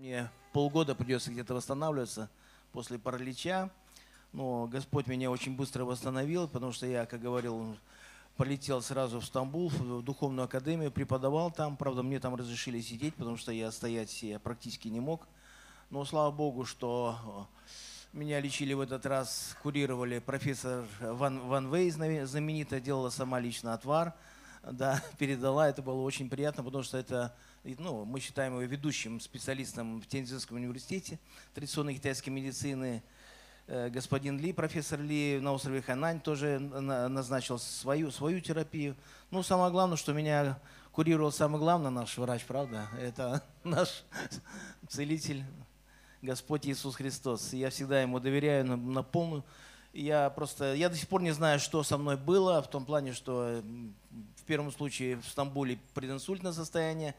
Мне полгода придется где-то восстанавливаться после паралича, но Господь меня очень быстро восстановил, потому что я, как говорил, полетел сразу в Стамбул, в духовную академию, преподавал там. Правда, мне там разрешили сидеть, потому что я стоять я практически не мог. Но слава Богу, что меня лечили в этот раз, курировали профессор Ван Вей, знаменитая, делала сама лично отвар. Да, передала, это было очень приятно, потому что это, мы считаем его ведущим специалистом в Тяньцзинском университете традиционной китайской медицины. Господин Ли, профессор Ли на острове Хэнань тоже назначил свою терапию. Ну, самое главное, что меня курировал самый главный наш врач, правда? Это наш целитель, Господь Иисус Христос. Я всегда ему доверяю на полную. Я до сих пор не знаю, что со мной было, в том плане, что в первом случае в Стамбуле прединсультное состояние,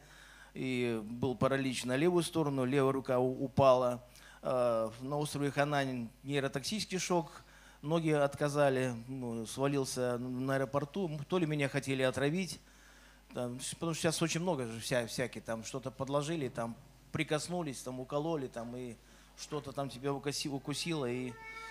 и был паралич на левую сторону, левая рука упала. На острове Хэнань нейротоксический шок, ноги отказали, свалился на аэропорту, то ли меня хотели отравить, потому что сейчас очень много же всякие, там что-то подложили, там прикоснулись, там укололи, там и что-то там тебя укусило, и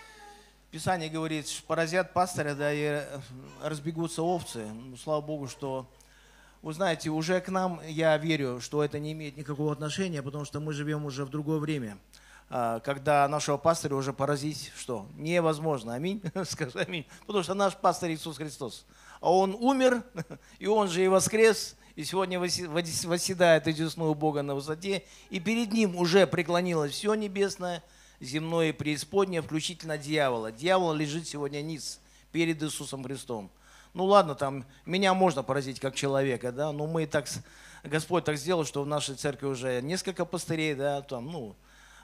Писание говорит, поразят пастыря, да, и разбегутся овцы. Ну, слава Богу, что, вы знаете, уже к нам, я верю, что это не имеет никакого отношения, потому что мы живем уже в другое время, когда нашего пастыря уже поразить, что невозможно. Аминь. Скажи аминь. Потому что наш пастырь Иисус Христос. А Он умер, и Он же и воскрес, и сегодня восседает одесную Бога на высоте, и перед Ним уже преклонилось все небесное, земное и преисподнее, включительно дьявола. Дьявол лежит сегодня низ перед Иисусом Христом. Ну ладно, там меня можно поразить как человека, да, но мы так, Господь так сделал, что в нашей церкви уже несколько пастырей, да, там,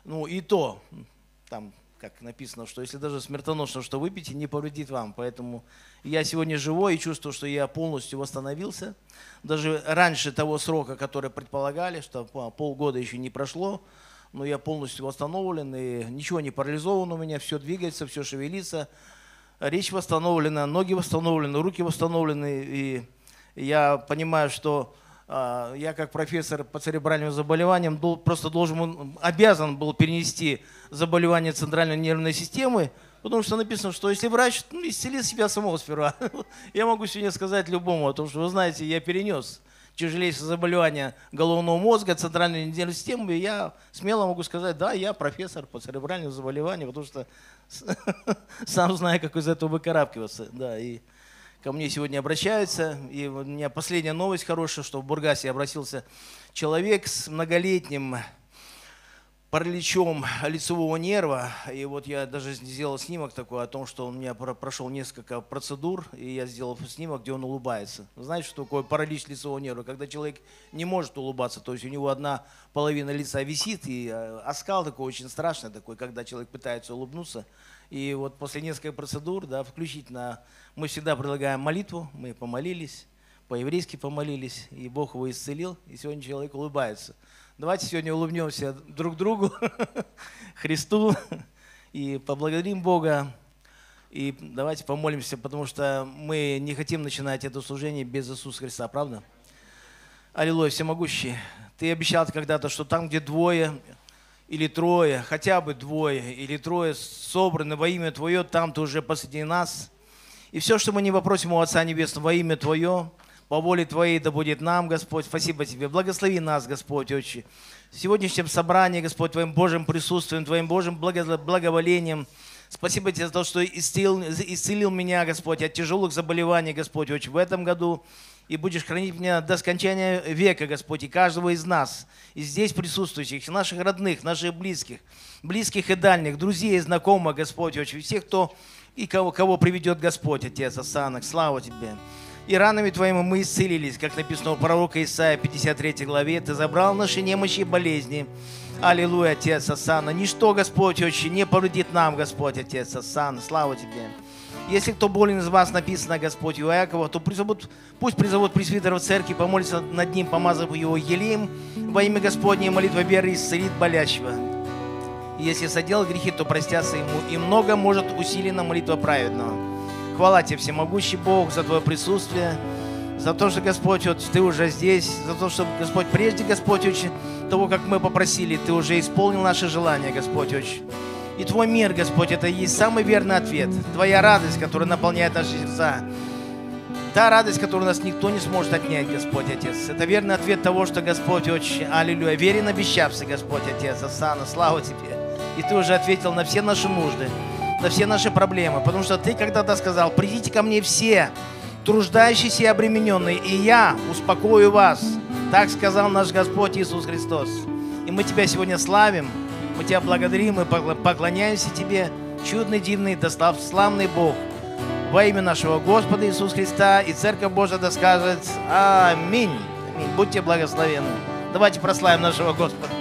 и то, там, как написано, что если даже смертоносно что выпьете, не повредит вам. Поэтому я сегодня живой и чувствую, что я полностью восстановился. Даже раньше того срока, который предполагали, что полгода еще не прошло, но я полностью восстановлен, и ничего не парализовано у меня, все двигается, все шевелится, речь восстановлена, ноги восстановлены, руки восстановлены, и я понимаю, что я как профессор по церебральным заболеваниям просто обязан был перенести заболевание центральной нервной системы, потому что написано, что если врач исцелит себя самого сперва, я могу сегодня сказать любому, потому что, вы знаете, я перенес тяжелейшее заболевание головного мозга, центральной нервной системы, и я смело могу сказать, да, я профессор по церебральным заболеваниям, потому что сам знаю, как из этого выкарабкиваться. Да, и ко мне сегодня обращаются, и у меня последняя новость хорошая, что в Бургасе обратился человек с многолетним параличом лицевого нерва, и вот я даже сделал снимок такой о том, что он у меня прошел несколько процедур, и я сделал снимок, где он улыбается. Вы знаете, что такое паралич лицевого нерва? Когда человек не может улыбаться, то есть у него одна половина лица висит, и оскал такой очень страшный, такой, когда человек пытается улыбнуться. И вот после нескольких процедур, да, включительно, мы всегда предлагаем молитву, мы помолились, по-еврейски помолились, и Бог его исцелил, и сегодня человек улыбается. Давайте сегодня улыбнемся друг другу, Христу, и поблагодарим Бога. И давайте помолимся, потому что мы не хотим начинать это служение без Иисуса Христа, правда? Аллилуйя, всемогущий. Ты обещал когда-то, что там, где двое или трое, хотя бы двое или трое собраны во имя Твое, там Ты уже посреди нас. И все, что мы не попросим у Отца Небесного во имя Твое, по воле Твоей да будет нам, Господь. Спасибо Тебе. Благослови нас, Господь, Отче. В сегодняшнем собрании, Господь, Твоим Божьим присутствием, Твоим Божьим благоволением. Спасибо Тебе за то, что исцелил меня, Господь, от тяжелых заболеваний, Господь, Отче, в этом году. И будешь хранить меня до скончания века, Господь, и каждого из нас, и здесь присутствующих, наших родных, наших близких и дальних, друзей и знакомых, Господь, Отче, всех, кого приведет Господь, Отец, Осанок. Слава Тебе. И ранами Твоими мы исцелились, как написано у пророка Исаия, 53 главе. Ты забрал наши немощи и болезни. Аллилуйя, Отец, Осанна. Ничто, Господь, Отче, не повредит нам, Господь, Отец, Осанна. Слава Тебе. Если кто болен из вас, написано, Господь, у Иакова, то пусть призовут пресвитеров церкви, помолится над ним, помазав его елеем. Во имя Господне молитва веры исцелит болящего. И если соделал грехи, то простятся ему. И много может усилена молитва праведного. Хвала Тебе, всемогущий Бог, за Твое присутствие. за то, что, Господь, вот Ты уже здесь, за то, что, Господь, прежде, Господь, очень того, как мы попросили, Ты уже исполнил наши желания, Господь, очень. И Твой мир, Господь, это и есть самый верный ответ. Твоя радость, которая наполняет наши сердца. Та радость, которую у нас никто не сможет отнять, Господь, Отец. Это верный ответ того, что, Господь, очень, аллилуйя, верен обещавший, Господь, Отец, Осанна, слава Тебе. И Ты уже ответил на все наши нужды, на все наши проблемы, потому что Ты когда-то сказал: придите ко мне все, труждающиеся и обремененные, и я успокою вас. Так сказал наш Господь Иисус Христос. И мы Тебя сегодня славим, мы Тебя благодарим, мы поклоняемся Тебе, чудный, дивный, дославный Бог. Во имя нашего Господа Иисуса Христа, и Церковь Божия да скажет аминь. Аминь. Будьте благословенны. Давайте прославим нашего Господа.